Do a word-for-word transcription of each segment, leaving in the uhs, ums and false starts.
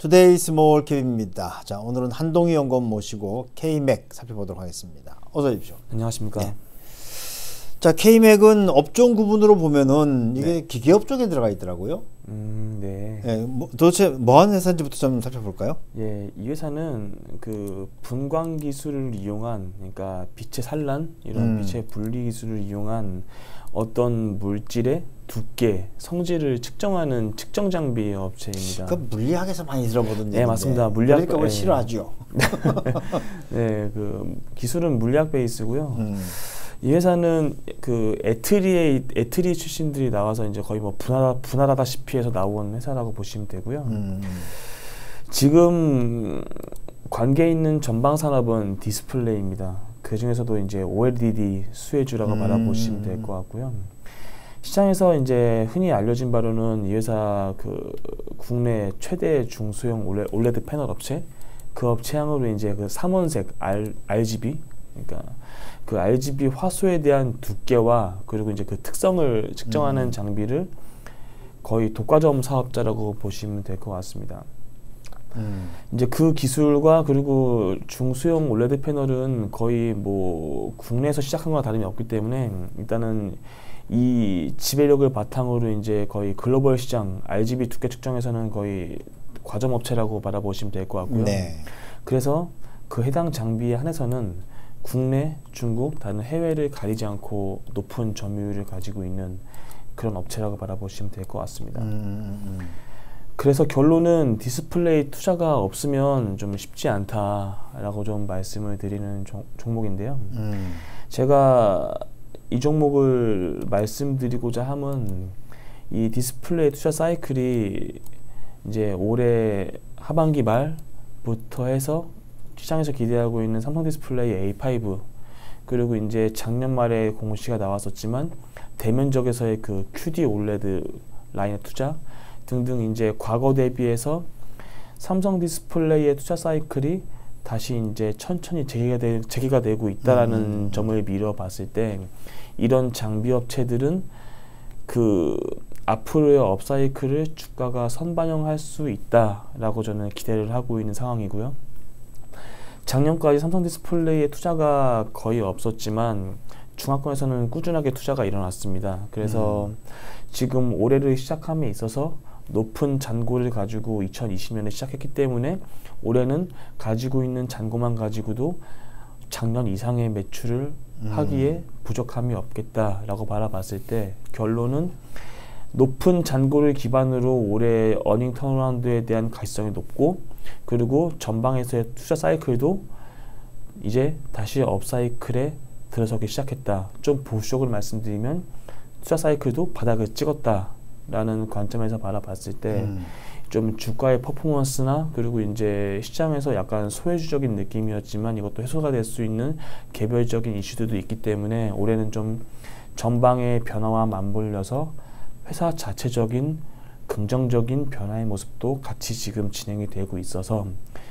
투데이 스몰캡입니다. 자, 오늘은 한동희 연구원 모시고 케이맥 살펴보도록 하겠습니다. 어서 오십시오. 안녕하십니까. 네. 자, 케이맥은 업종 구분으로 보면은 이게 네. 기계업 쪽에 들어가 있더라고요. 음, 네. 네, 뭐, 도대체 뭐 하는 회사인지부터 좀 살펴볼까요? 예, 이 회사는 그 분광 기술을 이용한, 그러니까 빛의 산란 이런 음. 빛의 분리 기술을 이용한 어떤 물질의 두께, 성질을 측정하는 측정 장비 업체입니다. 그 물리학에서 많이 들어보던 얘기인데. 네, 맞습니다. 물리학 그러니까 왜 싫어하죠? 네, 그 기술은 물리학 베이스고요. 음. 이 회사는 그 에트리에 에트리 출신들이 나와서 이제 거의 뭐 분할 분할하다시피 해서 나온 회사라고 보시면 되고요. 음. 지금 관계 있는 전방 산업은 디스플레이입니다. 그 중에서도 이제 오엘이디 수혜주라고 음. 바라보시면 될 것 같고요. 시장에서 이제 흔히 알려진 바로는 이 회사 그 국내 최대 중소형 올레드 패널 업체, 그 업체향으로 이제 그 삼원색 R, 알지비, 그러니까 그 알지비 화소에 대한 두께와 그리고 이제 그 특성을 측정하는 음. 장비를 거의 독과점 사업자라고 보시면 될 것 같습니다. 음. 이제 그 기술과 그리고 중소형 올레드 패널은 거의 뭐 국내에서 시작한 거와 다름이 없기 때문에 일단은 이 지배력을 바탕으로 이제 거의 글로벌 시장 알지비 두께 측정에서는 거의 과점 업체라고 바라보시면 될 것 같고요. 네. 그래서 그 해당 장비에 한해서는 국내, 중국, 다른 해외를 가리지 않고 높은 점유율을 가지고 있는 그런 업체라고 바라보시면 될 것 같습니다. 음, 음. 그래서 결론은 디스플레이 투자가 없으면 좀 쉽지 않다라고 좀 말씀을 드리는 종, 종목인데요. 음. 제가 이 종목을 말씀드리고자 함은 이 디스플레이 투자 사이클이 이제 올해 하반기 말부터 해서 시장에서 기대하고 있는 삼성 디스플레이 에이 파이브, 그리고 이제 작년 말에 공시가 나왔었지만 대면적에서의 그 큐디 올레드 라인의 투자 등등 이제 과거 대비해서 삼성 디스플레이의 투자 사이클이 다시 이제 천천히 재개가, 되, 재개가 되고 있다라는 음. 점을 미뤄봤을 때 이런 장비 업체들은 그 앞으로의 업사이클을 주가가 선반영할 수 있다라고 저는 기대를 하고 있는 상황이고요. 작년까지 삼성 디스플레이의 투자가 거의 없었지만 중화권에서는 꾸준하게 투자가 일어났습니다. 그래서 음. 지금 올해를 시작함에 있어서 높은 잔고를 가지고 이천이십 년에 시작했기 때문에 올해는 가지고 있는 잔고만 가지고도 작년 이상의 매출을 음. 하기에 부족함이 없겠다라고 바라봤을 때 결론은 높은 잔고를 기반으로 올해 어닝 턴어라운드에 대한 가시성이 높고, 그리고 전방에서의 투자 사이클도 이제 다시 업사이클에 들어서기 시작했다. 좀 보수적으로 말씀드리면 투자 사이클도 바닥을 찍었다라는 관점에서 바라봤을 때 좀 음. 주가의 퍼포먼스나 그리고 이제 시장에서 약간 소외주적인 느낌이었지만 이것도 해소가 될 수 있는 개별적인 이슈들도 있기 때문에 올해는 좀 전방의 변화와 맞물려서 회사 자체적인 긍정적인 변화의 모습도 같이 지금 진행이 되고 있어서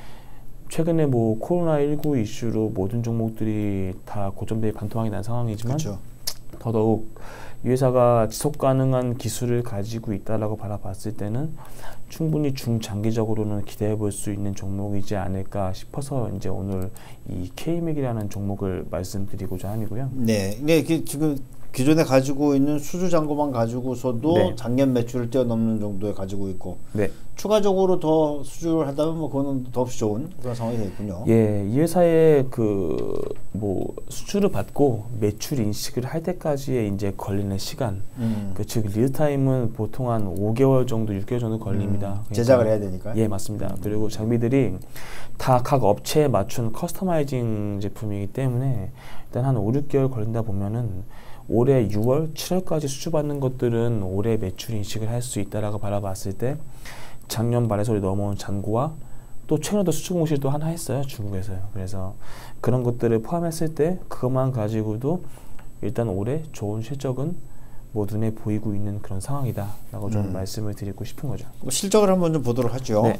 최근에 뭐 코로나 십구 이슈로 모든 종목들이 다 고점대에 반토막이 난 상황이지만 그쵸. 더더욱 이 회사가 지속 가능한 기술을 가지고 있다라고 바라봤을 때는 충분히 중장기적으로는 기대해 볼 수 있는 종목이지 않을까 싶어서 이제 오늘 이 케이맥이라는 종목을 말씀드리고자 하고요. 네, 네, 지금 기존에 가지고 있는 수주 잔고만 가지고서도 네. 작년 매출을 뛰어넘는 정도에 가지고 있고 네. 추가적으로 더 수주를 하다면 뭐 그거는 더없이 좋은 그런 상황이 되겠군요. 예, 이 회사의 그 뭐 수주를 받고 매출 인식을 할 때까지의 이제 걸리는 시간, 음. 그 즉 리드 타임은 보통 한 오 개월 정도, 육 개월 정도 걸립니다. 음. 그러니까, 제작을 해야 되니까. 예, 맞습니다. 음. 그리고 장비들이 다 각 업체에 맞춘 커스터마이징 제품이기 때문에 일단 한 오, 육 개월 걸린다 보면은 올해 유월, 칠월까지 수주받는 것들은 올해 매출 인식을 할 수 있다라고 바라봤을 때 작년 말에서 넘어온 잔고와 또 최근에도 수주 공시도 하나 했어요, 중국에서요. 그래서 그런 것들을 포함했을 때 그것만 가지고도 일단 올해 좋은 실적은 뭐 눈에 보이고 있는 그런 상황이다라고 좀 음. 말씀을 드리고 싶은 거죠. 실적을 한번 좀 보도록 하죠. 네.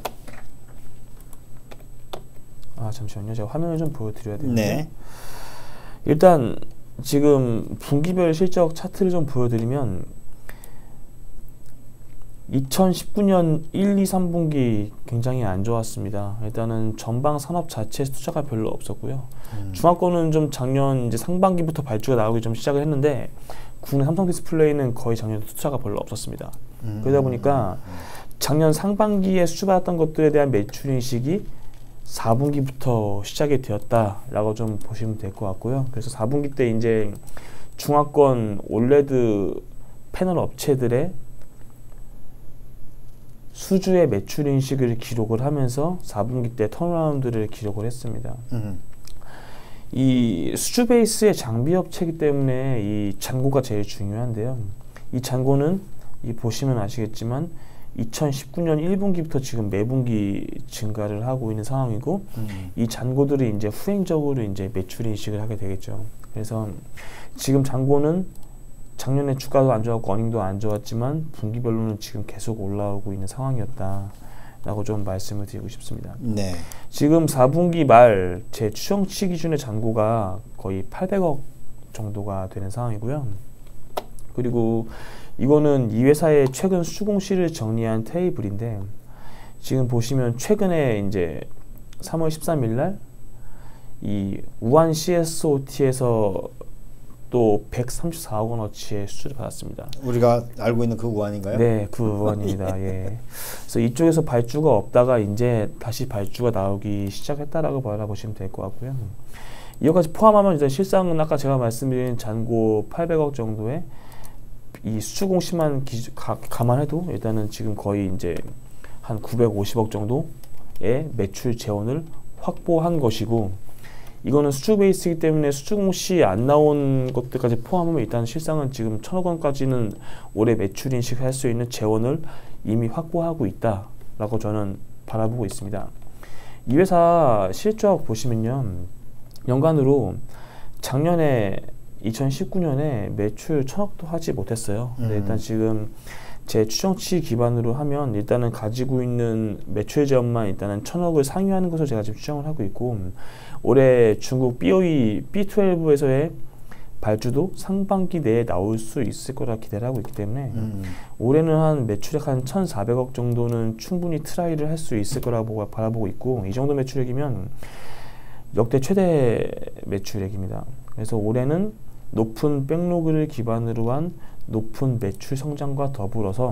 아 잠시만요, 제가 화면을 좀 보여드려야 되는데. 네. 일단 지금 분기별 실적 차트를 좀 보여드리면 이천십구 년 일, 이, 삼 분기 굉장히 안 좋았습니다. 일단은 전방 산업 자체에 투자가 별로 없었고요. 음. 중화권은 좀 작년 이제 상반기부터 발주가 나오기 좀 시작을 했는데 국내 삼성 디스플레이는 거의 작년 투자가 별로 없었습니다. 음. 그러다 보니까 작년 상반기에 수주받았던 것들에 대한 매출 인식이 사 분기부터 시작이 되었다라고 좀 보시면 될 것 같고요. 그래서 사 분기 때 이제 중화권 올레드 패널 업체들의 수주의 매출 인식을 기록을 하면서 사 분기 때 턴어라운드를 기록을 했습니다. 음. 이 수주 베이스의 장비 업체이기 때문에 이 잔고가 제일 중요한데요. 이 잔고는 이 보시면 아시겠지만 이천십구 년 일 분기부터 지금 매분기 증가를 하고 있는 상황이고 음. 이 잔고들이 이제 후행적으로 이제 매출 인식을 하게 되겠죠. 그래서 지금 잔고는 작년에 주가도 안 좋았고 어닝도 안 좋았지만 분기별로는 지금 계속 올라오고 있는 상황이었다라고 좀 말씀을 드리고 싶습니다. 네. 지금 사 분기 말 제 추정치 기준의 잔고가 거의 팔백억 정도가 되는 상황이고요. 그리고 이거는 이 회사의 최근 수주 공시를 정리한 테이블인데 지금 보시면 최근에 이제 삼월 십삼일 날 이 우한 씨에스오티에서 또 백삼십사억 원어치의 수주를 받았습니다. 우리가 알고 있는 그 우한인가요? 네, 그 우한입니다. 예. 그래서 이쪽에서 발주가 없다가 이제 다시 발주가 나오기 시작했다라고 바라보시면 될 것 같고요. 이거까지 포함하면 일단 실상은 아까 제가 말씀드린 잔고 팔백억 정도의 이 수주 공시만 기주, 가, 감안해도 일단은 지금 거의 이제 한 구백오십억 정도의 매출 재원을 확보한 것이고 이거는 수주 베이스이기 때문에 수주 공시 안 나온 것들까지 포함하면 일단 실상은 지금 천억 원까지는 올해 매출 인식할 수 있는 재원을 이미 확보하고 있다라고 저는 바라보고 있습니다. 이 회사 실적 보시면요. 연간으로 작년에 이천십구 년에 매출 천억도 하지 못했어요. 근데 음. 일단 지금 제 추정치 기반으로 하면 일단은 가지고 있는 매출 재원만 일단은 천억을 상회하는 것으로 제가 지금 추정을 하고 있고 올해 중국 비오이 비 십이에서의 발주도 상반기 내에 나올 수 있을 거라 기대를 하고 있기 때문에 음. 올해는 한 매출액 한 천사백억 정도는 충분히 트라이를 할 수 있을 거라고 바라보고 있고 이 정도 매출액이면 역대 최대 매출액입니다. 그래서 올해는 높은 백로그를 기반으로 한 높은 매출 성장과 더불어서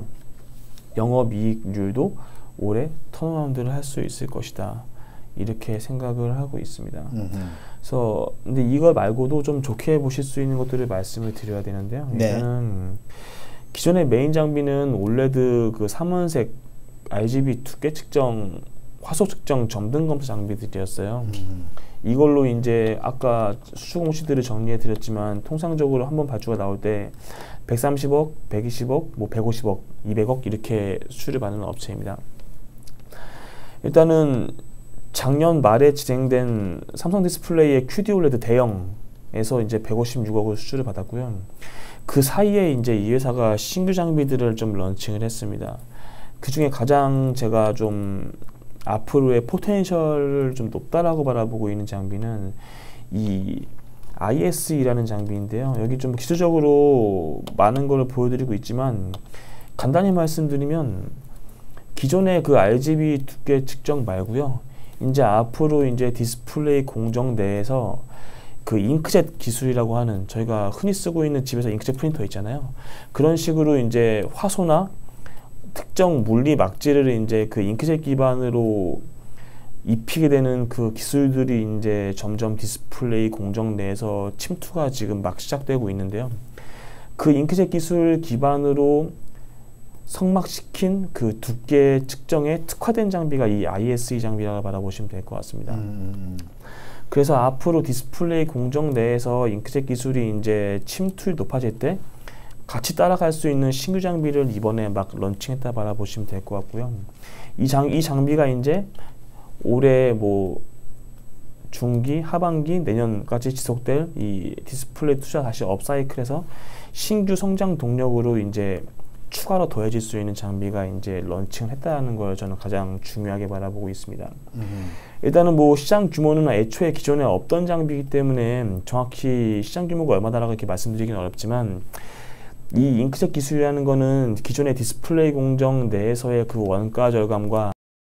영업이익률도 올해 턴어라운드를 할 수 있을 것이다. 이렇게 생각을 하고 있습니다. 음흠. 그래서 근데 이거 말고도 좀 좋게 보실 수 있는 것들을 말씀을 드려야 되는데요. 네. 일단은 기존의 메인 장비는 올레드 그 삼원색 알지비 두께 측정, 화소 측정 점등 검사 장비들이었어요. 음. 이걸로 이제 아까 수주 공시들을 정리해 드렸지만 통상적으로 한번 발주가 나올 때 백삼십억, 백이십억, 뭐 백오십억, 이백억 이렇게 수주를 받는 업체입니다. 일단은 작년 말에 진행된 삼성 디스플레이의 큐디 올레드 대형에서 이제 백오십육억을 수주를 받았고요. 그 사이에 이제 이 회사가 신규 장비들을 좀 런칭을 했습니다. 그 중에 가장 제가 좀 앞으로의 포텐셜을 좀 높다라고 바라보고 있는 장비는 이 아이에스이라는 장비인데요. 여기 좀 기술적으로 많은 걸 보여드리고 있지만 간단히 말씀드리면 기존의 그 알지비 두께 측정 말고요. 이제 앞으로 이제 디스플레이 공정 내에서 그 잉크젯 기술이라고 하는 저희가 흔히 쓰고 있는 집에서 잉크젯 프린터 있잖아요. 그런 식으로 이제 화소나 특정 물리 막지를 이제 그 잉크젯 기반으로 입히게 되는 그 기술들이 이제 점점 디스플레이 공정 내에서 침투가 지금 막 시작되고 있는데요. 그 잉크젯 기술 기반으로 성막시킨 그 두께 측정에 특화된 장비가 이 아이에스이 장비라고 바라보시면 될 것 같습니다. 음. 그래서 앞으로 디스플레이 공정 내에서 잉크젯 기술이 이제 침투율이 높아질 때 같이 따라갈 수 있는 신규 장비를 이번에 막 런칭했다 바라보시면 될 것 같고요. 이 장, 이 장비가 이제 올해 뭐 중기, 하반기, 내년까지 지속될 이 디스플레이 투자 다시 업사이클에서 신규 성장 동력으로 이제 추가로 더해질 수 있는 장비가 이제 런칭을 했다는 걸 저는 가장 중요하게 바라보고 있습니다. 음. 일단은 뭐 시장 규모는 애초에 기존에 없던 장비이기 때문에 정확히 시장 규모가 얼마다라고 이렇게 말씀드리기는 어렵지만 이 잉크젯 기술이라는 거는 기존의 디스플레이 공정 내에서의 그 원가 절감과